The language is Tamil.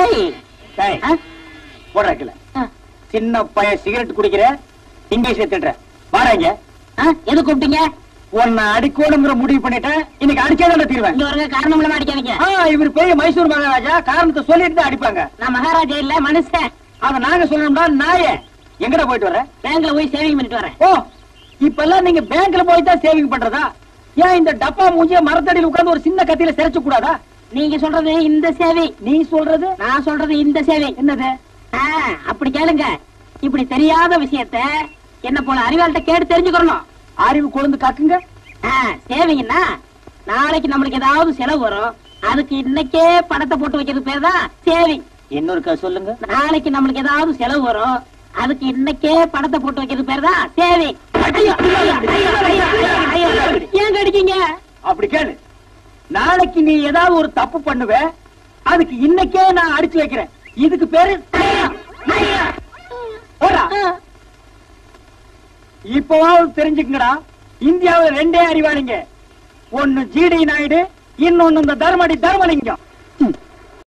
போடுறக்கல சின்ன பைய சிகரெட் குடிக்கிற இங்கிலீஷ்ல திட்டுற வாராங்க. எது கூப்பிட்டீங்க? உன்னை அடிக்கோடுங்கிற முடிவு பண்ணிட்டேன். இன்னைக்கு அடிச்சாதான் தீர்வேன். காரணம் இல்லாம அடிக்காதீங்க. இவர் பெரிய மைசூர் மகாராஜா, காரணத்தை சொல்லிட்டு தான் அடிப்பாங்க. நான் மகாராஜா இல்ல, மனுஷன். அத நாங்க சொல்லணும்னா நாயே. எங்கடா போயிட்டு வர? பேங்க்ல போய் சேவிங் பண்ணிட்டு வரேன். ஓ, இப்பெல்லாம் நீங்க பேங்க்ல போய் தான் சேவிங் பண்றதா? ஏன் இந்த டப்பா மூஞ்சிய மரத்தடியில் உட்கார்ந்து ஒரு சின்ன கத்தியில சிரைச்சு கூடாதா? நீங்க சொல்றது இந்த சேவை, நீ சொல்றது நான் சொல்றது இந்த சேவை. என்னது? அப்படி கேளுங்க. இப்படி தெரியாத விஷயத்த என்ன போல அறிவாள்கிட்ட கேட்டு தெரிஞ்சுக்கணும். அறிவு கொழுந்து காக்குங்க. சேவிங்கன்னா நாளைக்கு நம்மளுக்கு ஏதாவது செலவு வரும், அதுக்கு இன்னைக்கே பணத்தை போட்டு வைக்கிறது பேர் தான் சேவிங். இன்னொருக்கா சொல்லுங்க. நாளைக்கு நம்மளுக்கு ஏதாவது செலவு வரும், அதுக்கு இன்னைக்கே பணத்தை போட்டு வைக்கிறது பேர் தான் சேவிங். ஏன் கடிக்கீங்க? அப்படி கேளு. நாளைக்கு நீ ஏதாவது ஒரு தப்பு பண்ணுவ, அதுக்கு இன்னைக்கே நான் அடிச்சு வைக்கிறேன். இதுக்கு பேரு இப்பவாவது தெரிஞ்சுக்கங்கடா. இந்தியாவில் ரெண்டே அறிவாளிங்க. ஒன்னு ஜிடி நாயுடு, இன்னொன்னு இந்த தர்மலிங்கம்.